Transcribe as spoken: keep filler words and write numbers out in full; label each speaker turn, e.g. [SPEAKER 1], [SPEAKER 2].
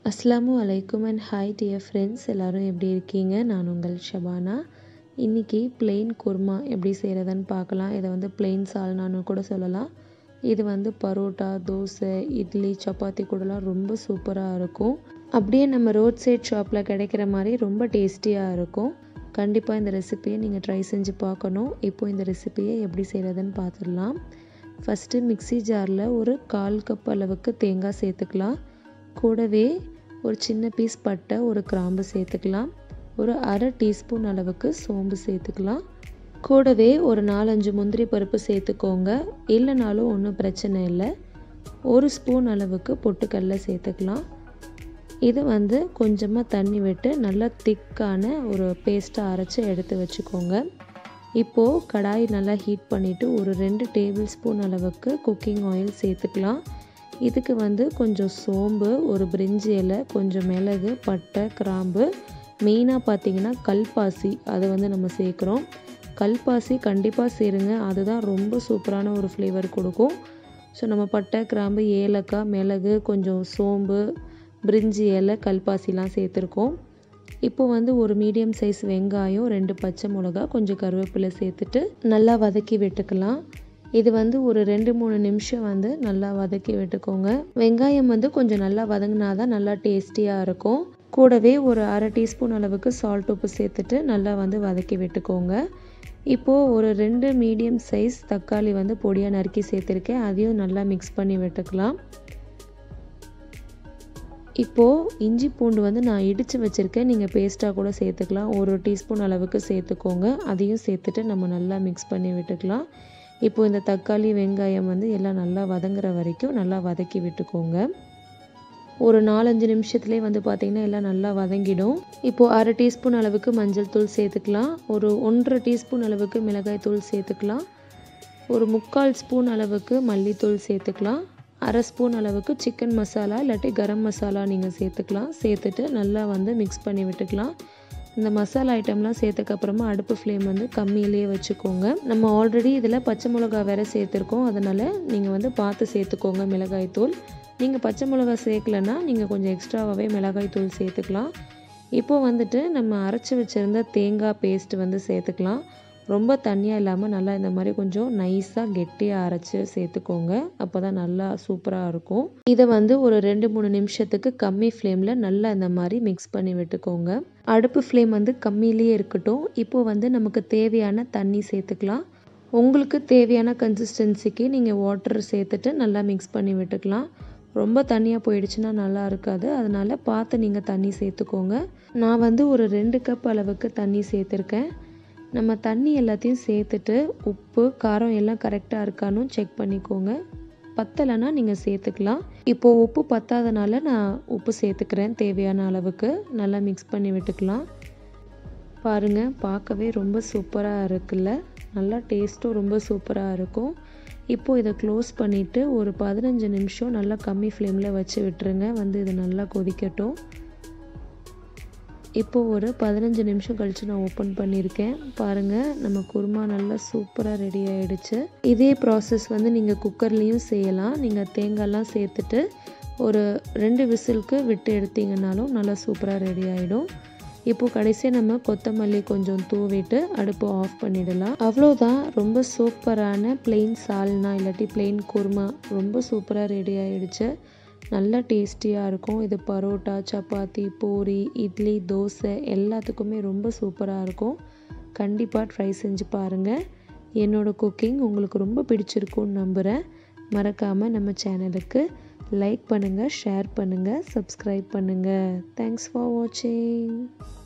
[SPEAKER 1] அஸ்ஸலாமு அலைக்கும் and hi dear friends, எல்லோரும் எப்படி இருக்கீங்க? நான் உங்கள் ஷபானா. இன்றைக்கி பிளெயின் குருமா எப்படி செய்கிறதுன்னு பார்க்கலாம். இதை வந்து பிளெயின் சால்னான்னு கூட சொல்லலாம். இது வந்து பரோட்டா, தோசை, இட்லி, சப்பாத்தி கூடலாம் ரொம்ப சூப்பராக இருக்கும். அப்படியே நம்ம ரோட் சைட் ஷாப்பில் கிடைக்கிற மாதிரி ரொம்ப டேஸ்டியாக இருக்கும். கண்டிப்பாக இந்த ரெசிப்பியை நீங்கள் ட்ரை செஞ்சு பார்க்கணும். இப்போது இந்த ரெசிப்பியை எப்படி செய்கிறதுன்னு பார்த்துடலாம். ஃபஸ்ட்டு மிக்ஸி ஜாரில் ஒரு கால் கப் அளவுக்கு தேங்காய் சேர்த்துக்கலாம். கூடவே ஒரு சின்ன பீஸ் பட்டை, ஒரு கிராம்பு சேர்த்துக்கலாம். ஒரு அரை டீஸ்பூன் அளவுக்கு சோம்பு சேர்த்துக்கலாம். கூடவே ஒரு நாலஞ்சு முந்திரி பருப்பு சேர்த்துக்கோங்க. இல்லைனாலும் ஒன்றும் பிரச்சனை இல்லை. ஒரு ஸ்பூன் அளவுக்கு பொட்டுக்கடலை சேர்த்துக்கலாம். இது வந்து கொஞ்சமாக தண்ணி விட்டு நல்லா திக்கான ஒரு பேஸ்ட்டாக அரைச்சி எடுத்து வச்சுக்கோங்க. இப்போது கடாய் நல்லா ஹீட் பண்ணிவிட்டு ஒரு ரெண்டு டேபிள் ஸ்பூன் அளவுக்கு குக்கிங் ஆயில் சேர்த்துக்கலாம். இதுக்கு வந்து கொஞ்சம் சோம்பு, ஒரு பிரிஞ்சி இலை, கொஞ்சம் மிளகு, பட்டை, கிராம்பு, மெயினாக பார்த்திங்கன்னா கல்பாசி, அதை வந்து நம்ம சேர்க்குறோம். கல்பாசி கண்டிப்பாக சேருங்க, அதுதான் ரொம்ப சூப்பரான ஒரு ஃப்ளேவர் கொடுக்கும். ஸோ நம்ம பட்டை, கிராம்பு, ஏலக்காய், மிளகு, கொஞ்சம் சோம்பு, பிரிஞ்சி இலை, கல்பாசிலாம் சேர்த்துருக்கோம். இப்போது வந்து ஒரு மீடியம் சைஸ் வெங்காயம், ரெண்டு பச்சை மிளகா, கொஞ்சம் கருவேப்பிலை சேர்த்துட்டு நல்லா வதக்கி விட்டுக்கலாம். இது வந்து ஒரு ரெண்டு மூணு நிமிஷம் வந்து நல்லா வதக்கி விட்டுக்கோங்க. வெங்காயம் வந்து கொஞ்சம் நல்லா வதங்கினா தான் நல்லா டேஸ்டியாக இருக்கும். கூடவே ஒரு அரை டீஸ்பூன் அளவுக்கு சால்ட், உப்பு சேர்த்துட்டு நல்லா வந்து வதக்கி விட்டுக்கோங்க. இப்போது ஒரு ரெண்டு மீடியம் சைஸ் தக்காளி வந்து பொடியாக நறுக்கி சேர்த்துருக்கேன். அதையும் நல்லா மிக்ஸ் பண்ணி விட்டுக்கலாம். இப்போது இஞ்சி பூண்டு வந்து நான் இடித்து வச்சுருக்கேன், நீங்கள் பேஸ்ட்டாக கூட சேர்த்துக்கலாம். ஒரு டீஸ்பூன் அளவுக்கு சேர்த்துக்கோங்க. அதையும் சேர்த்துட்டு நம்ம நல்லா மிக்ஸ் பண்ணி விட்டுக்கலாம். இப்போது இந்த தக்காளி, வெங்காயம் வந்து எல்லாம் நல்லா வதங்குற வரைக்கும் நல்லா வதக்கி விட்டுக்கோங்க. ஒரு நாலஞ்சு நிமிஷத்துலேயே வந்து பார்த்திங்கன்னா எல்லாம் நல்லா வதங்கிடும். இப்போது அரை டீஸ்பூன் அளவுக்கு மஞ்சள் தூள் சேர்த்துக்கலாம். ஒரு ஒன்றரை டீஸ்பூன் அளவுக்கு மிளகாய் தூள் சேர்த்துக்கலாம். ஒரு முக்கால் ஸ்பூன் அளவுக்கு மல்லித்தூள் சேர்த்துக்கலாம். அரை ஸ்பூன் அளவுக்கு சிக்கன் மசாலா இல்லாட்டி கரம் மசாலா நீங்கள் சேர்த்துக்கலாம். சேர்த்துட்டு நல்லா வந்து மிக்ஸ் பண்ணி விட்டுக்கலாம். இந்த மசாலா ஐட்டம்லாம் சேர்த்துக்கப்புறமா அடுப்பு ஃப்ளேம் வந்து கம்மியிலேயே வச்சுக்கோங்க. நம்ம ஆல்ரெடி இதில் பச்சை மிளகா வேறு சேர்த்துருக்கோம், அதனால் நீங்கள் வந்து பார்த்து சேர்த்துக்கோங்க மிளகாய் தூள். நீங்கள் பச்சை மிளகா சேர்க்கலன்னா நீங்கள் கொஞ்சம் எக்ஸ்ட்ராவாகவே மிளகாய் தூள் சேர்த்துக்கலாம். இப்போது வந்துட்டு நம்ம அரைச்சி வச்சுருந்த தேங்காய் பேஸ்ட்டு வந்து சேர்த்துக்கலாம். ரொம்ப தண்ணியாக இல்லாமல் நல்லா இந்த மாதிரி கொஞ்சம் நைஸாக கெட்டியாக அரைச்சி சேர்த்துக்கோங்க. அப்போ தான் நல்லா சூப்பராக இருக்கும். இதை வந்து ஒரு ரெண்டு மூணு நிமிஷத்துக்கு கம்மி ஃப்ளேமில் நல்லா இந்த மாதிரி மிக்ஸ் பண்ணி விட்டுக்கோங்க. அடுப்பு ஃப்ளேம் வந்து கம்மியிலேயே இருக்கட்டும். இப்போது வந்து நமக்கு தேவையான தண்ணி சேர்த்துக்கலாம். உங்களுக்கு தேவையான கன்சிஸ்டன்சிக்கு நீங்கள் வாட்டர் சேர்த்துட்டு நல்லா மிக்ஸ் பண்ணி விட்டுக்கலாம். ரொம்ப தண்ணியாக போயிடுச்சுன்னா நல்லா இருக்காது, அதனால் பார்த்து நீங்கள் தண்ணி சேர்த்துக்கோங்க. நான் வந்து ஒரு ரெண்டு கப் அளவுக்கு தண்ணி சேர்த்துருக்கேன். நம்ம தண்ணி எல்லாத்தையும் சேர்த்துட்டு உப்பு, காரம் எல்லாம் கரெக்டாக இருக்கான்னு செக் பண்ணிக்கோங்க. பத்தலைன்னா நீங்கள் சேர்த்துக்கலாம். இப்போது உப்பு பத்தாதனால நான் உப்பு சேர்த்துக்கிறேன் தேவையான அளவுக்கு. நல்லா மிக்ஸ் பண்ணி விட்டுக்கலாம். பாருங்கள், பார்க்கவே ரொம்ப சூப்பராக இருக்குல்ல, நல்லா டேஸ்ட்டும் ரொம்ப சூப்பராக இருக்கும். இப்போது இதை க்ளோஸ் பண்ணிவிட்டு ஒரு பதினஞ்சு நிமிஷம் நல்லா கம்மி ஃப்ளேமில் வச்சு விட்டுருங்க. வந்து இது நல்லா கொதிக்கட்டும். இப்போது ஒரு பதினஞ்சு நிமிஷம் கழித்து நான் ஓப்பன் பண்ணியிருக்கேன். பாருங்கள், நம்ம குருமா நல்லா சூப்பராக ரெடி ஆகிடுச்சு. இதே ப்ராசஸ் வந்து நீங்கள் குக்கர்லேயும் செய்யலாம். நீங்கள் தேங்காய்லாம் சேர்த்துட்டு ஒரு ரெண்டு விசிலுக்கு விட்டு எடுத்தீங்கன்னாலும் நல்லா சூப்பராக ரெடி ஆகிடும். இப்போது கடைசியாக நம்ம கொத்தமல்லி கொஞ்சம் தூவிட்டு அடுப்பு ஆஃப் பண்ணிடலாம். அவ்வளோதான், ரொம்ப சூப்பரான பிளெயின் சால்னா இல்லாட்டி பிளெயின் குருமா ரொம்ப சூப்பராக ரெடி ஆகிடுச்சு. நல்லா டேஸ்டியாக இருக்கும். இது பரோட்டா, சப்பாத்தி, பூரி, இட்லி, தோசை எல்லாத்துக்குமே ரொம்ப சூப்பராக இருக்கும். கண்டிப்பாக ட்ரை செஞ்சு பாருங்கள். என்னோடய குக்கிங் உங்களுக்கு ரொம்ப பிடிச்சிருக்குன்னு நம்புகிறேன். மறக்காமல் நம்ம சேனலுக்கு லைக் பண்ணுங்கள், ஷேர் பண்ணுங்கள், சப்ஸ்கிரைப் பண்ணுங்கள். தேங்க்ஸ் ஃபார் வாட்சிங்.